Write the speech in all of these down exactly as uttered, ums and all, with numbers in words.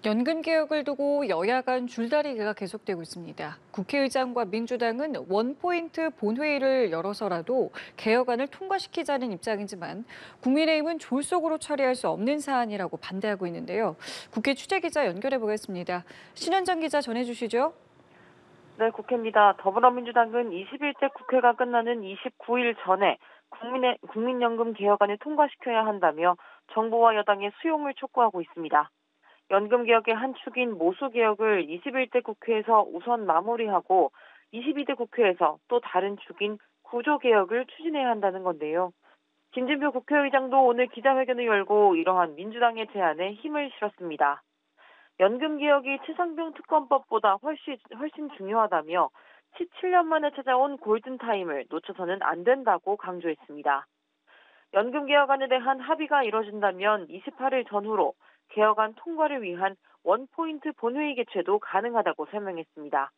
연금 개혁을 두고 여야 간 줄다리기가 계속되고 있습니다. 국회의장과 민주당은 원포인트 본회의를 열어서라도 개혁안을 통과시키자는 입장이지만 국민의힘은 졸속으로 처리할 수 없는 사안이라고 반대하고 있는데요. 국회 취재기자 연결해 보겠습니다. 신현정 기자 전해주시죠. 네, 국회입니다. 더불어민주당은 이십일 대 국회가 끝나는 이십구 일 전에 국민의, 국민연금 개혁안을 통과시켜야 한다며 정부와 여당의 수용을 촉구하고 있습니다. 연금 개혁의 한 축인 모수 개혁을 이십일 대 국회에서 우선 마무리하고 이십이 대 국회에서 또 다른 축인 구조 개혁을 추진해야 한다는 건데요. 김진표 국회의장도 오늘 기자회견을 열고 이러한 민주당의 제안에 힘을 실었습니다. 연금 개혁이 최상병 특검법보다 훨씬 훨씬 중요하다며 십칠 년 만에 찾아온 골든타임을 놓쳐서는 안 된다고 강조했습니다. 연금 개혁안에 대한 합의가 이뤄진다면 이십팔 일 전후로 개혁안 통과를 위한 원포인트 본회의 개최도 가능하다고 설명했습니다.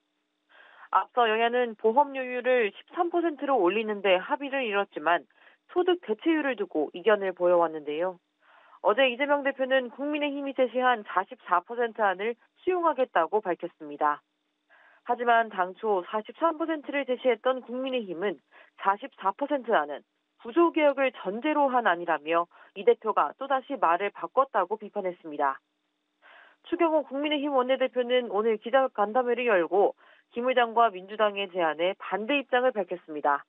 앞서 여야는 보험료율을 십삼 퍼센트로 올리는 데 합의를 이뤘지만 소득 대체율을 두고 이견을 보여왔는데요. 어제 이재명 대표는 국민의힘이 제시한 사십사 퍼센트 안을 수용하겠다고 밝혔습니다. 하지만 당초 사십삼 퍼센트를 제시했던 국민의힘은 사십사 퍼센트 안은 구조개혁을 전제로 한 안이라며 이 대표가 또다시 말을 바꿨다고 비판했습니다. 추경호 국민의힘 원내대표는 오늘 기자간담회를 열고 김 의장과 민주당의 제안에 반대 입장을 밝혔습니다.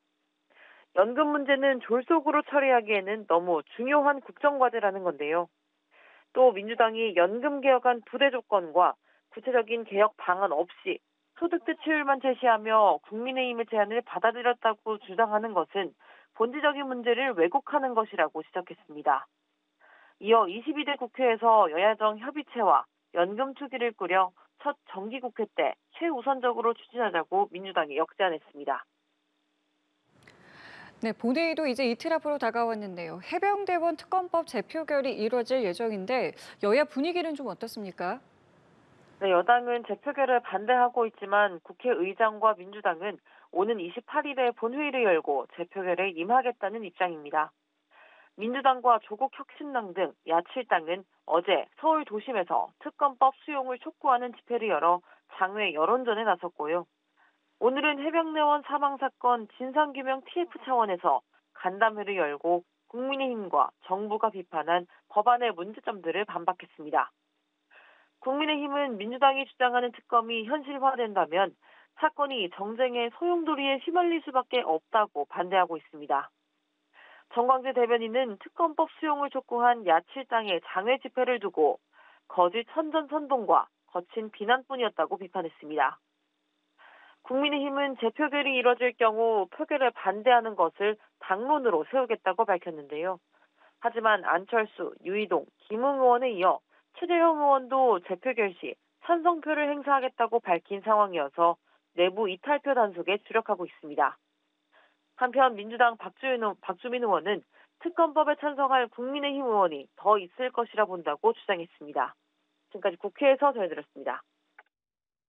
연금 문제는 졸속으로 처리하기에는 너무 중요한 국정과제라는 건데요. 또 민주당이 연금 개혁안 부대 조건과 구체적인 개혁 방안 없이 소득 대체율만 제시하며 국민의힘의 제안을 받아들였다고 주장하는 것은 본질적인 문제를 왜곡하는 것이라고 지적했습니다. 이어 이십이 대 국회에서 여야정 협의체와 연금 투기를 꾸려 첫 정기국회 때 최우선적으로 추진하자고 민주당이 역제안했습니다. 네, 본회의도 이제 이틀 앞으로 다가왔는데요. 해병대원 특검법 재표결이 이뤄질 예정인데 여야 분위기는 좀 어떻습니까? 네, 여당은 재표결을 반대하고 있지만 국회의장과 민주당은 오는 이십팔 일에 본회의를 열고 재표결에 임하겠다는 입장입니다. 민주당과 조국혁신당 등 야칠 당은 어제 서울 도심에서 특검법 수용을 촉구하는 집회를 열어 장외 여론전에 나섰고요. 오늘은 해병대원 사망사건 진상규명 티에프 차원에서 간담회를 열고 국민의힘과 정부가 비판한 법안의 문제점들을 반박했습니다. 국민의힘은 민주당이 주장하는 특검이 현실화된다면 사건이 정쟁의 소용돌이에 휘말릴 수밖에 없다고 반대하고 있습니다. 정광재 대변인은 특검법 수용을 촉구한 야칠당의 장외 집회를 두고 거짓 선전선동과 거친 비난뿐이었다고 비판했습니다. 국민의힘은 재표결이 이뤄질 경우 표결에 반대하는 것을 당론으로 세우겠다고 밝혔는데요. 하지만 안철수, 유이동, 김웅 의원에 이어 최재형 의원도 재표결 시 찬성표를 행사하겠다고 밝힌 상황이어서 내부 이탈표 단속에 주력하고 있습니다. 한편 민주당 박주민, 박주민 의원은 특검법에 찬성할 국민의힘 의원이 더 있을 것이라 본다고 주장했습니다. 지금까지 국회에서 전해드렸습니다.